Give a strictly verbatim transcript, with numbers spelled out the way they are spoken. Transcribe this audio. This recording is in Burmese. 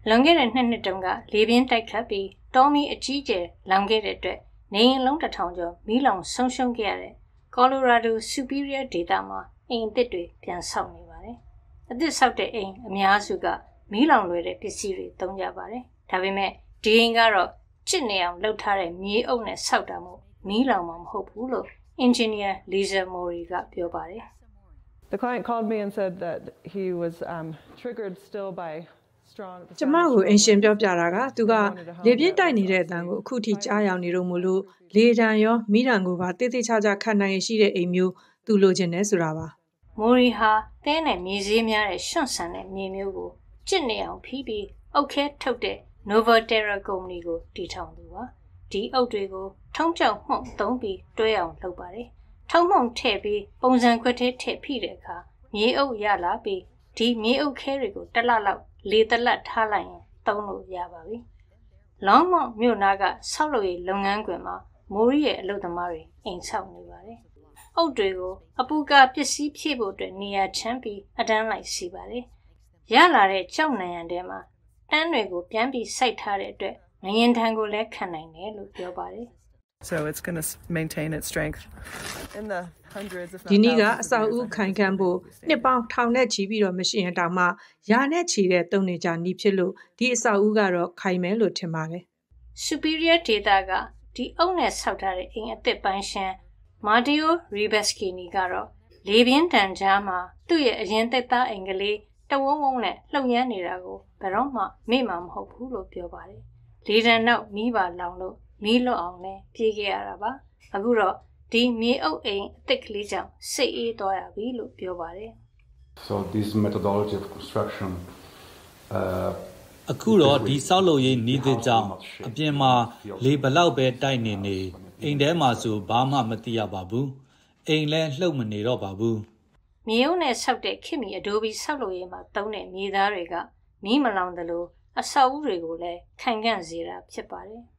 လွန်ခဲ့တဲ့နှစ်နှစ်တုန်းကလေပြင်းတိုက်ခတ်ပြီးတောမီအကြီးကျယ်လောင်ခဲ့တဲ့အတွက်နေအိမ်လုံးတစ်ထောင်ကျော်မီးလောင်ဆုံးရှုံးခဲ့ရတဲ့ Colorado Superior ဒေသမှာအိမ်အသစ်တွေပြန်ဆောက်နေပါတယ်။အသစ်ဆောက်တဲ့အိမ်အများစုကမီးလောင်လွယ်တဲ့ပစ္စည်းတွေသုံးကြပါတယ်။ဒါပေမဲ့ဒီအိမ်ကတော့ချစ်နေအောင်လုပ်ထားတဲ့မြေအုပ်နဲ့ဆောက်တာမို့မီးလောင်မှာမဟုတ်ဘူးလို့ Engineer Lisa Mori ကပြောပါတယ်။ The client called me and said that he was um, triggered still by ကျမကိုအင်ရှင်ပြောပြတာကသူကလေပြင်းတိုက်နေတဲ့အတန်ကိုအခုထိကြားရောက်နေတော့မလို့လေတံရောမိတံကိုပါတိတိကျကျခံနိုင်ရှိတဲ့အိမ်မျိုးသူလိုချင်တယ်ဆိုတာပါမိုရီဟာတဲနဲ့မြေစည်းများတဲ့ရွှွန့်ဆန်တဲ့မြေမျိုးကိုကျစ်နေအောင်ဖီးပြီးအုတ်ခဲထုတ်တဲ့ Novaterra ကုမ္ပဏီကိုတည်ထောင်သူပါဒီအုတ်တွေကိုထုံးပြောက်မှုန့်သုံးပြီးတွဲအောင်လုပ်ပါတယ်ထုံးမှုန့်ထည့်ပြီးပုံစံခွက်ထဲထည့်ဖိတဲ့အခါမြေအုတ်ရလာပြီးဒီမြေအုတ်ခဲတွေကိုတစ်လလောက်လေတလက်ထားလိုက်ရင်သုံးလို့ရပါပြီ။လောင်းမော့မြို့နာကဆောက်လုပ်ရေးလုပ်ငန်းခွင်မှာမိုးရီရဲ့အလုပ်သမားတွေအိမ်ဆောက်နေပါတယ်။အုတ်တွေကိုအပူကာပစ္စည်းဖြည့်ဖို့အတွက်နေရာချမ်းပြီးအတန်းလိုက်စီပါတယ်။ရလာတဲ့ကြောက်နံရံထဲမှာတန်းတွေကိုပြန်ပြီးစိုက်ထားတဲ့အတွက်ငရင်ထံကိုလည်းခံနိုင်တယ်လို့ပြောပါတယ်။ So it's going to maintain its strength in the hundreds of ဒီနေ့ကအဆောက်အဦခိုင်ခံ့ဖို့နှစ်ပေါင်းထောင်နဲ့ချီပြီးတော့မရှိရင်တောင်မှရာနဲ့ချီတဲ့တုံနေကြနီးဖြစ်လို့ဒီအဆောက်အဦကတော့ခိုင်မယ်လို့ထင်ပါတယ် Superior ဒေသကဒီအုပ်နဲ့ဆောက်ထားတဲ့အိမ်အသစ်ပိုင်းရှင် Matteo Ribeschini ကတော့လေပြင်းတန်ကြားမှာသူ့ရဲ့အရင်သက်သားအိမ်ကလေးတဝုံဝုံနဲ့လှုပ်ရမ်းနေတာကိုဘယ်တော့မှမေ့မှာမဟုတ်ဘူးလို့ပြောပါတယ်လေတံနောက်မီးပါလောင်လို့မီးလွတ်အောင်လည်းပြေးခဲ့ရတာပါအခုတော့ဒီမြေအုပ်အိမ်အသစ်ကလေးကြောင့်စိတ်အေးသွားရပြီလို့ပြောပါတယ် So this methodology of construction အခုတော့ဒီဆောက်လုပ်ရေးနည်းသစ်ကြောင့်အပြင်မှာလေဘလောက်ပဲတိုက်နေနေအိမ်ထဲမှာဆိုဘာမှမသိရပါဘူးအိမ်လည်းလှုပ်မနေတော့ပါဘူးမြေအုပ်နဲ့ဆောက်တဲ့ခင်မီအဒိုဘီဆောက်လုပ်ရေးမှာသုံးတဲ့မြေသားတွေကမီးမလောင်သလိုအဆောက်အဦတွေကိုလည်းခိုင်ခံ့စေတာဖြစ်ပါတယ်